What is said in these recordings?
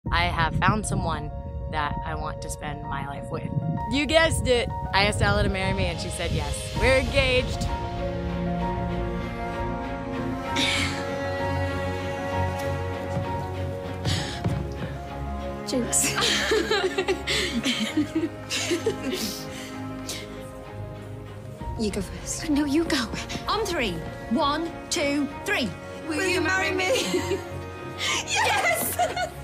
I have found someone that I want to spend my life with. You guessed it! I asked Ella to marry me and she said yes. We're engaged! Jinx. You go first. No, you go. On 3. 1, 2, 3. Will you marry me? Yes!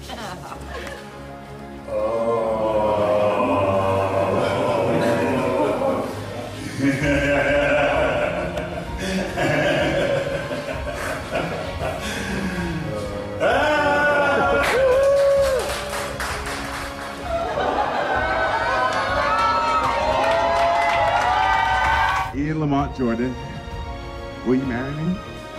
Ian Lamont Jordan, will you marry me?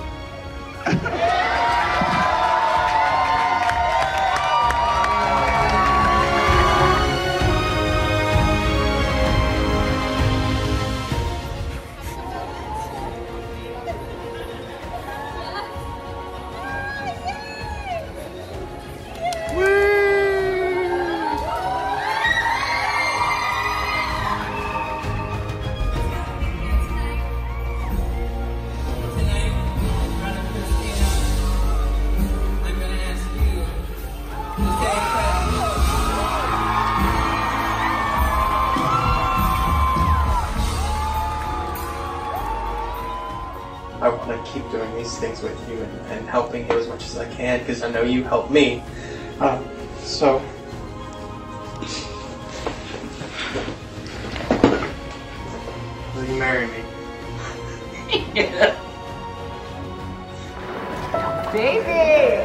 I want to keep doing these things with you and helping you as much as I can because I know you helped me. So will you marry me? Baby!